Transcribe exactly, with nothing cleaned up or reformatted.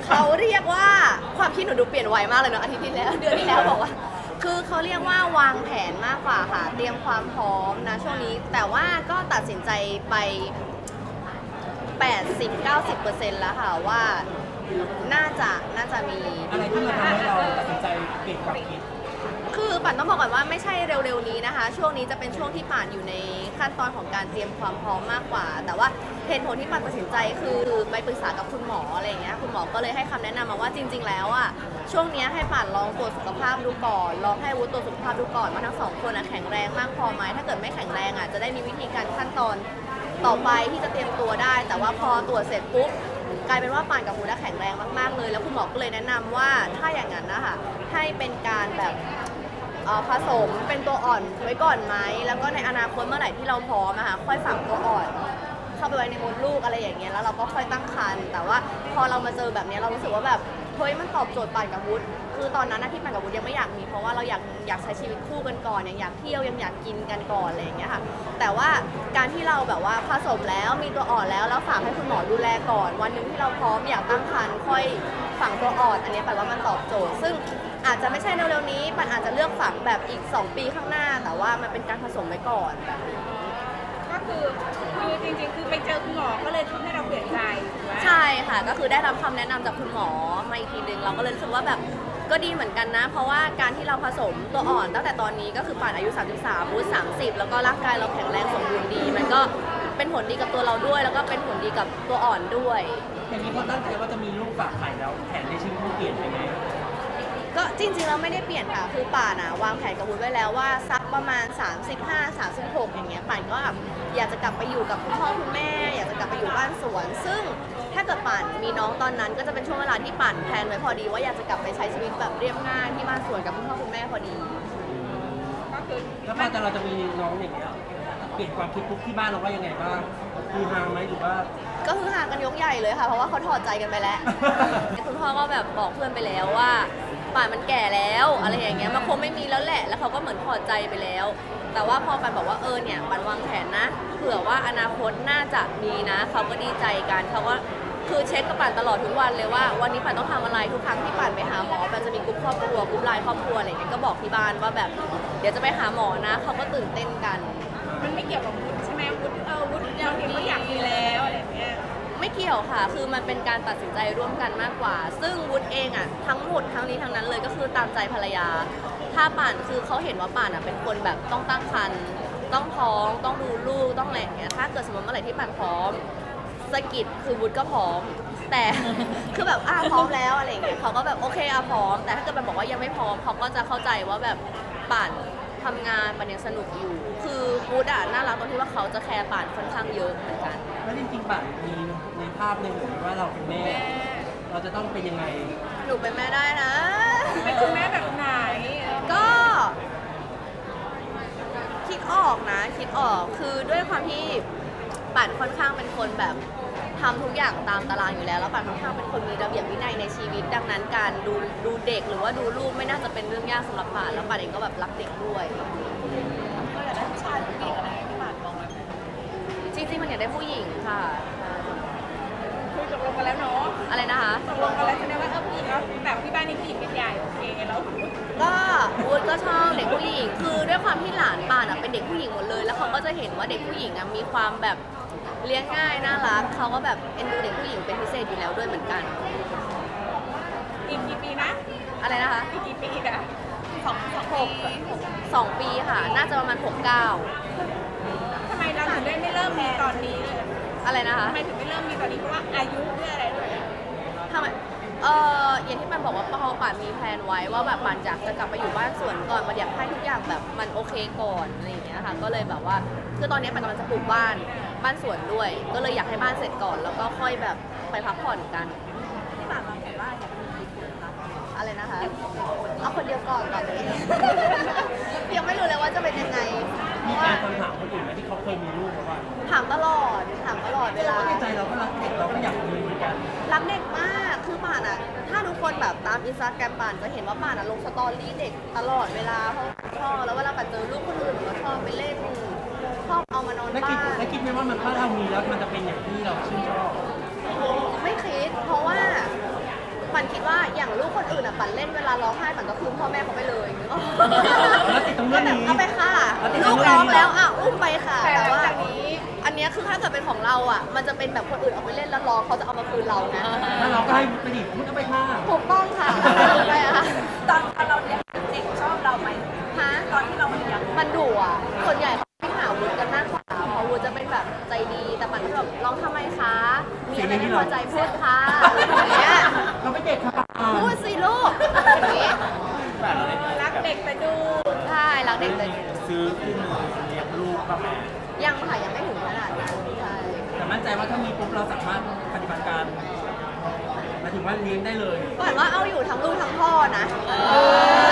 เขาเรียกว่าความคิดหนูดูเปลี่ยนไวมากเลยเนาะอาทิตย์ที่แล้วเดือนที่แล้วบอกว่าคือเขาเรียกว่าวางแผนมากกว่าค่ะเตรียมความพร้อมนะช่วงนี้แต่ว่าก็ตัดสินใจไป แปดสิบถึงเก้าสิบเปอร์เซ็นต์ แล้วค่ะว่าน่าจะน่าจะมีอะไรที่มันทำให้เราตัดสินใจเปลี่ยนความคิดคือป่านต้องบอกก่อนว่าไม่ใช่เร็วๆนี้นะคะช่วงนี้จะเป็นช่วงที่ป่านอยู่ในขั้นตอนของการเตรียมความพร้อมมากกว่าแต่ว่าเหตุผลที่ป่านตัดสินใจคือไปปรึกษากับคุณหมออะไรอย่างเงี้ยคุณหมอก็เลยให้คำแนะนำมาว่าจริงๆแล้วอ่ะช่วงนี้ให้ป่านลองตรวจสุขภาพดูก่อนลองให้วุฒิตรวจสุขภาพดูก่อนว่าทั้งสองคนแข็งแรงมากพอไหมถ้าเกิดไม่แข็งแรงอ่ะจะได้มีวิธีการขั้นตอนต่อไปที่จะเตรียมตัวได้แต่ว่าพอตรวจเสร็จปุ๊บกลายเป็นว่าป่านกับวุฒิแข็งแรงมากๆเลยแล้วคุณหมอก็เลยแนะนำว่าถ้าอย่างนั้นนะคะให้เป็นการแบบผสมเป็นตัวอ่อนไว้ก่อนไหมแล้วก็ในอนาคตเมื่อไหร่ที่เราพร้อมนะคะค่อยฝังตัวอ่อนเข้าไปไว้ในมดลูกอะไรอย่างเงี้ยแล้วเราก็ค่อยตั้งครรภ์แต่ว่าพอเรามาเจอแบบนี้เรารู้สึกว่าแบบเฮ้ยมันตอบโจทย์ป่านกับวุฒิคือตอนนั้นนะที่ป่านกับวุฒิยังไม่อยากมีเพราะว่าเราอยากอยากใช้ชีวิตคู่กันก่อนยังอยากเที่ยวยังอยากกินกันก่อนอะไรอย่างเงี้ยค่ะแต่ว่าการที่เราแบบว่าผสมแล้วมีตัวอ่อนแล้วแล้วฝากให้คุณหมอดูแลก่อนวันหนึ่งที่เราพร้อมอยากตั้งครรภ์ค่อยฝังตัวอ่อนอันนี้ป่านว่ามันตอบโจทย์ซึ่งอาจจะไม่ใช่เร็วๆนี้ปันอาจจะเลือกฝังแบบอีกสองปีข้างหน้าแต่ว่ามันเป็นการผสมไว้ก่อนแบบนี้ก็คือคือจริงๆคือไปเจอคุณหมอก็เลยทำให้เราเปลี่ยนใจถูกไหมใช่ค่ะก็คือได้รับคำแนะนำจากคุณหมอมาอีกทีนึงเราก็เลยรู้สึกว่าแบบก็ดีเหมือนกันนะเพราะว่าการที่เราผสมตัวอ่อนตั้งแต่ตอนนี้ก็คือป่านอายุสามสิบสามวุฒิสามสิบแล้วก็ร่างกายเราแข็งแรงสมบูรณ์ดีมันก็เป็นผลดีกับตัวเราด้วยแล้วก็เป็นผลดีกับตัวอ่อนด้วยอย่างนี้พอตั้งใจว่าจะมีลูกฝากไข่แล้วแผนในชีวิตเปลี่ยนไปไหมก็จริงๆเราไม่ได้เปลี่ยนค่ะคือป่านอะวางแผนกับวุฒิไว้แล้วว่าสักประมาณสามสิบห้า สามสิบหกอย่างเงี้ยป่านก็แบบอยากจะกลับไปอยู่กับคุณพ่อคุณแม่อยากจะกลับไปอยู่บ้านสวนซึ่งถ้าเกิดป่านมีน้องตอนนั้นก็จะเป็นช่วงเวลาที่ป่านแพลนไว้พอดีว่าอยากจะกลับไปใช้ชีวิตแบบเรียบง่ายที่บ้านสวนกับคุณพ่อคุณแม่พอดีก็คือแล้วพอแต่เราจะมีน้องอย่างเงี้ยเปลี่ยนความคิดทุกที่บ้านเราว่ายังไงบ้างคือฮาไหมหรือว่าก็คือห่างกันยกใหญ่เลยค่ะเพราะว่าเขาถอดใจกันไปแล้วคุณพ่อก็แบบบอกเพื่อนไปแล้วว่าป่านมันแก่แล้วอะไรอย่างเงี้ยมันคงไม่มีแล้วแหละแล้วเขาก็เหมือนถอดใจไปแล้วแต่ว่าพอปันบอกว่าเออเนี่ยปันวางแผนนะเผื่อว่าอนาคตน่าจะมีนะเขาก็ดีใจกันเขาก็คือเช็คกับปันตลอดทุกวันเลยว่าวันนี้ปันต้องทำอะไรทุกครั้งที่ปันไปหาหมอปันจะมีกลุ่มครอบครัวกลุ่มไลน์ครอบครัวอะไรอย่างเงี้ยก็บอกที่บ้านว่าแบบเดี๋ยวจะไปหาหมอนะเขาก็ตื่นเต้นกันมันไม่เกี่ยวกับวุฒิใช่ไหมวุฒิเออวุฒิเราเห็นว่าอยากมีแล้วอะไรอย่างเงี้ยไม่เกี่ยวค่ะคือมันเป็นการตัดสินใจร่วมกันมากกว่าซึ่งวุฒิเองอ่ะทั้งหมดทั้งนี้ทั้งนั้นเลยก็คือตามใจภรรยาถ้าป่านคือเขาเห็นว่าป่านอ่ะเป็นคนแบบต้องตั้งครรภ์ต้องท้องต้องดูลูกต้องอะไรอย่างเงี้ยถ้าเกิดสมมติเมื่อไหร่ที่ป่านพร้อมสกิดคือวุฒิก็พร้อมแต่คือแบบอ่ะพร้อมแล้วอะไรอย่างเงี้ยเขาก็แบบโอเคอ่ะพร้อมแต่ถ้าเกิดป่านบอกว่ายังไม่พร้อมเขาก็จะเข้าใจว่าแบบป่านทำงานป่านยังสนุกอยู่คือวุฒิอ่ะน่ารักตรงที่ว่าเขาจะแคร์ป่านค่อนข้างเยอะเหมือนกันแล้วจริงๆป่านมีในภาพในหัวว่าเราเป็นแม่เราจะต้องเป็นยังไงหนูเป็นแม่ได้นะเป็นคุณแม่แบบไหนก็คิดออกนะคิดออกคือด้วยความที่ป่านค่อนข้างเป็นคนแบบทำทุกอย่างตามตารางอยู่แล้วแล้วป่านค่อนข้างเป็นคนมีระเบียบวินัยในชีวิตดังนั้นการดูดูเด็กหรือว่าดูลูกไม่น่าจะเป็นเรื่องยากสำหรับป่านแล้วป่านเองก็แบบรักเด็กด้วยก็อยากได้ผู้ชายผู้หญิงอะไรที่ป่านมองไว้จริงๆมันอยากได้ผู้หญิงค่ะคุยตกลงกันแล้วเนาะอะไรนะคะตกลงกันแล้วใช่ไหมว่าเออผู้หญิงแบบที่บ้านนี้ผู้หญิงเป็นใหญ่โอเคแล้วก็วุฒิก็ชอบเด็กผู้หญิงคือด้วยความที่หลานป่านเป็นเด็กผู้หญิงหมดเลยแล้วเขาก็จะเห็นว่าเด็กผู้หญิงมีความแบบเลี้ยงง่ายน่ารักเขาก็แบบเอ็นดูเด็กผู้หญิงเป็นพิเศษอยู่แล้วด้วยเหมือนกันอีกกี่ปีนะอะไรนะคะอีกกี่ปีนะสองสองหกสองปีค่ะน่าจะประมาณหกเก้าทำไมเราถึงได้ไม่เริ่มมีตอนนี้อะไรนะคะทำไมถึงไม่เริ่มมีตอนนี้เพราะว่าอายุด้วยอะไรด้วยทำไมเอออย่างที่ปันบอกว่าพอป่านมีแพลนไว้ว่าแบบป่านอยากจะกลับไปอยู่บ้านสวนก่อนป่านอยากให้ทุกอย่างแบบมันโอเคก่อนอะไรอย่างเงี้ยค่ะก็เลยแบบว่าคือตอนนี้ป่านกำลังจะปลูกบ้านบ้านสวนด้วยก็เลยอยากให้บ้านเสร็จก่อนแล้วก็ค่อยแบบไปพักผ่อนกันที่ป่านวางแผนว่าอยากมีกี่คนคะอะไรนะคะเอาคนเดียวก่อนก่อนเลยยังไม่รู้เลยว่าจะเป็นยังไงมีการคำถามคนอื่นไหมที่เขาเคยมีลูกมาว่าถามตลอดถามตลอดเวลาในใจเราก็รักเด็กเราก็อยากมีเหมือนกันรักเด็กมากคือป่านอ่ะถ้าทุกคนแบบตามอินสตาแกรมป่านจะเห็นว่าป่านอ่ะลงสตอรี่เด็กตลอดเวลาเพราะชอบแล้วเวลาป่านเจอลูกคนอื่นก็ชอบไปเล่นชอบเอามานอนบ้านแล้วคิดไหมว่ามันถ้าเรามีแล้วมันจะเป็นอย่างที่เราชื่นชอบไม่คิดเพราะว่าคนอื่นอ่ะปั่นเล่นเวลาร้องไห้ปั่นก็คืนพ่อแม่เขาไปเลยนึกออกแล้วติดตรงเรื่องนี้เอาไปค่ะแล้วติดตลูรงกเรื่ร้ออง งนี้แล้วอ่ะอุ้มไปค่ะแต่แต่หลังว่าจากนี้อันเนี้ยคือถ้าเกิดเป็นของเราอ่ะมันจะเป็นแบบคนอื่นเอาไปเล่นแล้วร้องเขาจะเอามาคืนเรานะถ้าเราก็ให้ไปดิพูดก็ไปค่ะถูกต้องค่ะไปอะค่ะตอนตอนเราเลี้ยงเด็กชอบเราไหมฮะตอนที่เราเลี้ยงมันดุอ่ะส่วนใหญ่เขาไม่หาวุฒิกันมากกว่าเพราะวุฒิจะเป็นแบบใจดีแต่มันก็แบบร้องทำไมคะมีอะไรไม่พอใจพูดค่ะอย่างเงี้ยเราไม่เด็กค่ะพูดสิลูกอย่างงี้รักเด็กแต่ดูใช่รักเด็กแต่ซื้อคู่มือเลี้ยงลูกป่ะแม่ยังค่ะยังไม่ถึงขนาดนั้นใช่แต่มั่นใจว่าถ้ามีปุ๊บเราสามารถปฏิบัติการหมายถึงว่าเลี้ยงได้เลยก่อนว่าเอาอยู่ทั้งลูกทั้งพ่อนะ